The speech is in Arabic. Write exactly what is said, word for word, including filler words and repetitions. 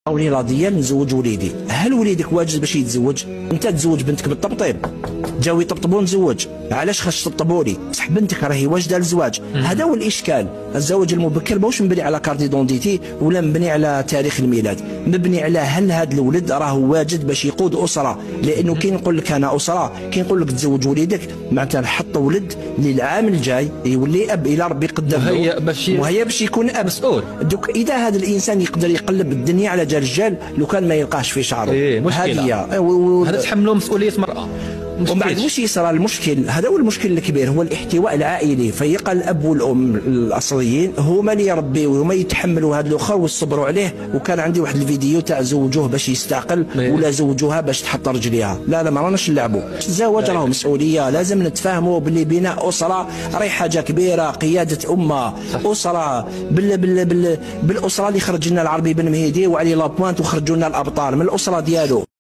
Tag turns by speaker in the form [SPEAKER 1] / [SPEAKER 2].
[SPEAKER 1] ولي لا ديال نزوج وليدي. هل وليدك واجد باش يتزوج؟ انت تزوج بنتك بالطبطيب، جاو يطبطبوا نزوج، علاش خاص تطبطبوا لي؟ بصح بنتك راهي واجده للزواج. هذا هو الاشكال. الزواج المبكر ماهوش مبني على كارت ديدونتيتي ولا مبني على تاريخ الميلاد، مبني على هل هذا الولد راه واجد باش يقود اسره. لانه كي نقول لك انا اسره، كي نقول لك تزوج وليدك معناتها نحط ولد للعام الجاي يولي اب الى ربي قدر له،
[SPEAKER 2] مهيأ باش
[SPEAKER 1] مهيأ باش يكون اب
[SPEAKER 2] مسؤول.
[SPEAKER 1] دوك اذا هذا الانسان يقدر يقلب الدنيا على جال الرجال لو كان ما يلقاش في شعره،
[SPEAKER 2] إيه مشكلة. هذا تحملوا مسؤوليه مراه.
[SPEAKER 1] ومن بعد واش يصرى المشكل؟ هذا هو المشكل الكبير، هو الاحتواء العائلي. فيلقى الاب والام الاصليين هما اللي يربيوا وهما يتحملوا هذا الاخر ويصبروا عليه. وكان عندي واحد الفيديو تاع زوجوه باش يستقل ولا زوجوها باش تحط رجليها. لا لا ما راناش نلعبوا. الزواج راه مسؤوليه، لازم نتفاهموا باللي بناء اسره راهي حاجه كبيره، قياده امه، اسره بال بال بال بالاسره اللي خرج لنا العربي بن مهيدي وعلي لابوانت وخرجوا لنا الابطال من الاسره ديالو.